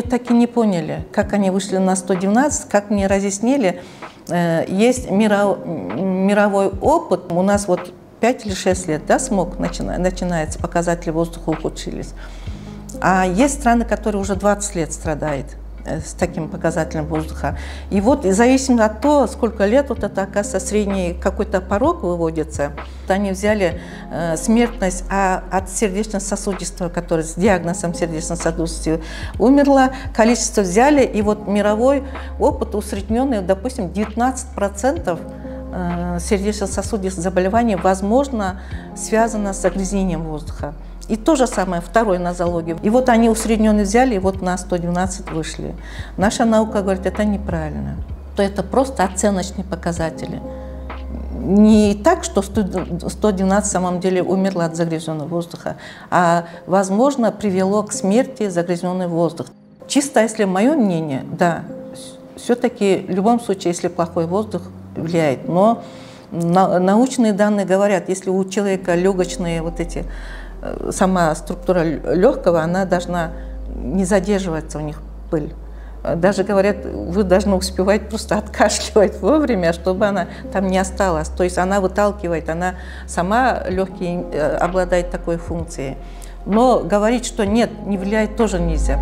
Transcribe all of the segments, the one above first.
так и не поняли, как они вышли на 112, как мне разъяснили. Есть мировой опыт. У нас вот 5 или 6 лет, да, смог начинается, показатели воздуха ухудшились. А есть страны, которые уже 20 лет страдают с таким показателем воздуха. И вот, зависимо от того, сколько лет, вот это, оказывается, средний какой-то порог выводится, они взяли смертность от сердечно-сосудистого, который с диагнозом сердечно-сосудистого умерла, количество взяли, и вот мировой опыт усредненный, допустим, 19% сердечно-сосудистых заболеваний, возможно, связано с загрязнением воздуха. И то же самое, второй нозологии. И вот они усредненный взяли, и вот на 112 вышли. Наша наука говорит, это неправильно. То это просто оценочные показатели. Не так, что 112 на самом деле умерла от загрязненного воздуха, а, возможно, привело к смерти загрязненный воздух. Чисто, если мое мнение, да, все-таки в любом случае, если плохой воздух, влияет. Но научные данные говорят, если у человека легочные вот эти, сама структура легкого, она должна не задерживаться, у них пыль. Даже говорят, вы должны успевать просто откашливать вовремя, чтобы она там не осталась. То есть она выталкивает, она сама легкие обладает такой функцией. Но говорить, что нет, не влияет, тоже нельзя.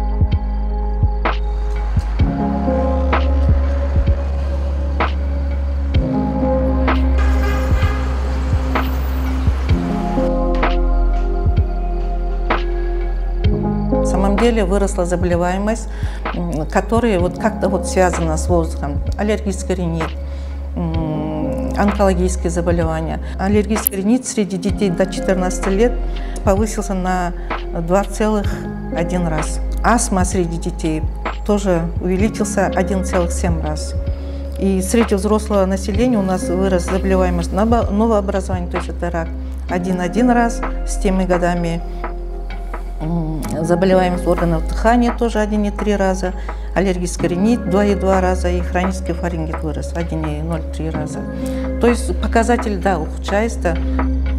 На самом деле выросла заболеваемость, которая вот как-то вот связана с воздухом. Аллергический ринит, онкологические заболевания. Аллергический ринит среди детей до 14 лет повысился на 2,1 раз. Астма среди детей тоже увеличился 1,7 раз. И среди взрослого населения у нас вырос заболеваемость новообразования, то есть это рак, 1,1 раз с теми годами. Заболеваемость органов дыхания тоже 1,3 раза, аллергический ринит 2,2 раза и хронический фарингит вырос 1,03 раза. То есть показатель, да, ухудшается.